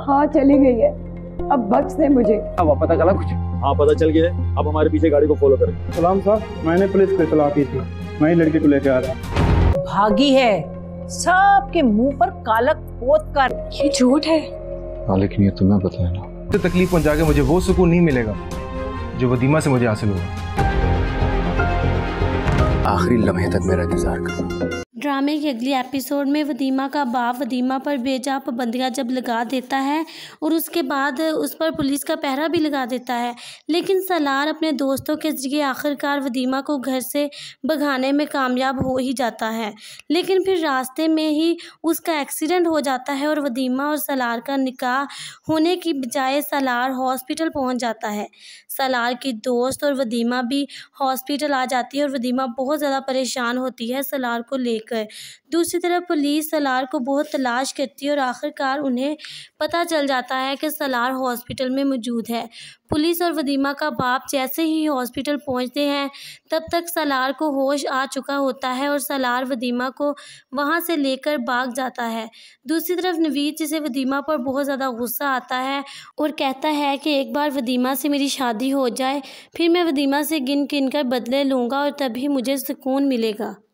हाँ चली गई है, अब बख्श दे मुझे। अब पता चला कुछ? हाँ पता चल गया है, अब हमारे पीछे गाड़ी को फॉलो करें। सलाम साहब, मैंने पुलिस को इत्तला की थी, मैं ही लड़के को लेके आ रहा। भागी है, सबके मुंह पर कालक पोत कर। ये झूठ है। लेकिन ये तुम्हें बताया ना। तो तकलीफ पहुंचा के मुझे वो सुकून नहीं मिलेगा जो वदीमा से मुझे हासिल होगा। आखिरी लम्हे तक मेरा इंतजार करो। ड्रामे के अगले एपिसोड में वदीमा का बाप वदीमा पर बेजा पाबंदियां जब लगा देता है और उसके बाद उस पर पुलिस का पहरा भी लगा देता है, लेकिन सलार अपने दोस्तों के जरिए आखिरकार वदीमा को घर से भगाने में कामयाब हो ही जाता है। लेकिन फिर रास्ते में ही उसका एक्सीडेंट हो जाता है और वदीमा और सलार का निकाह होने की बजाय सलार हॉस्पिटल पहुंच जाता है। सलार की दोस्त और वदीमा भी हॉस्पिटल आ जाती है और वदीमा बहुत ज़्यादा परेशान होती है सलार को लेकर। दूसरी तरफ पुलिस सलार को बहुत तलाश करती है और आखिरकार उन्हें पता चल जाता है कि सलार हॉस्पिटल में मौजूद है। पुलिस और वदीमा का बाप जैसे ही हॉस्पिटल पहुंचते हैं तब तक सलार को होश आ चुका होता है और सलार वदीमा को वहां से लेकर भाग जाता है। दूसरी तरफ नवीद, जिसे वदीमा पर बहुत ज़्यादा गुस्सा आता है और कहता है कि एक बार वदीमा से मेरी शादी हो जाए, फिर मैं वदीमा से गिन गिन कर बदले लूँगा और तभी मुझे सुकून मिलेगा।